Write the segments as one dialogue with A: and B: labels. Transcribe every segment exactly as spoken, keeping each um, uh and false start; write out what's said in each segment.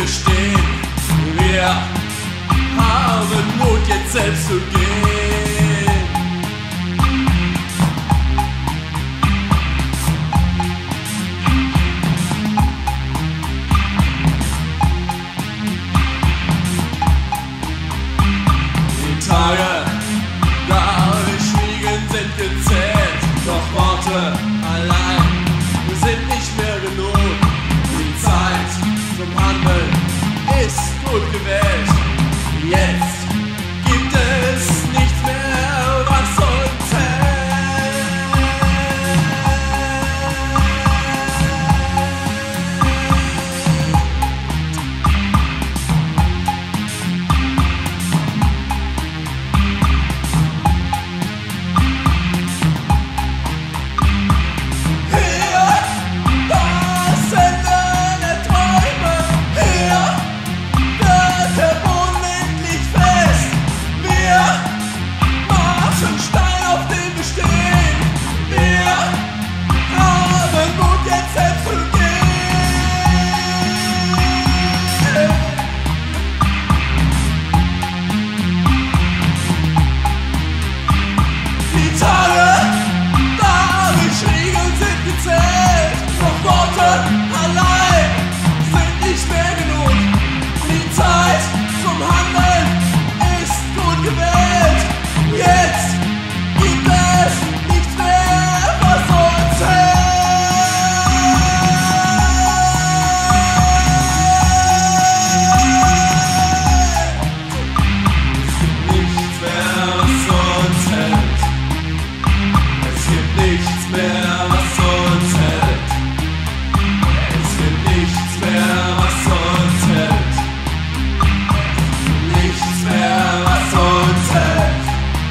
A: wir stehen. Wir haben Mut, jetzt selbst zu gehen. Die Tage, da wir schwiegen, sind gezählt, doch Worte allein sind nicht mehr genug. Die Zeit zum Handeln ist gut gewählt. Jetzt gibt es nichts mehr, was uns hält. Hier, das Ende der Träume. Hier wird der Boden endlich fest. Wir machen Stein, auf dem wir stehen. Wir haben Mut, jetzt selbst zu gehen. Die Tage, da wir schwiegen, sind gezählt, doch Worte allein sind nicht mehr genug. Die Zeit zum Handeln ist gut gewählt. Jetzt gibt es nichts mehr, was uns hält. Es gibt nichts mehr, was uns hält. Es gibt nichts mehr, was uns hält. Nichts mehr, was uns hält.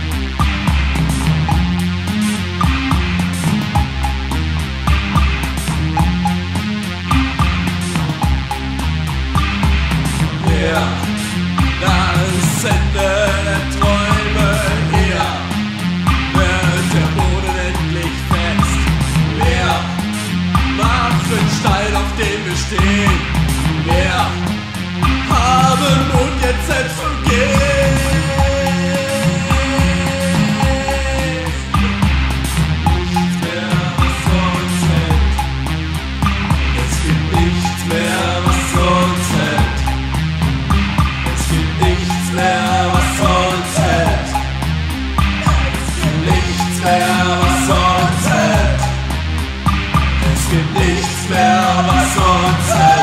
A: Hier, das Ende der Träume. Hier wird der Boden endlich fest. Wir machen Stein, auf dem wir stehen. Wir haben Mut, jetzt selbst zu gehen. Nichts mehr, was uns hält. Es gibt nichts mehr, was uns hält. Es gibt nichts mehr, was uns hält. Es gibt nichts mehr, was uns hält. Es gibt nichts mehr, was uns hält.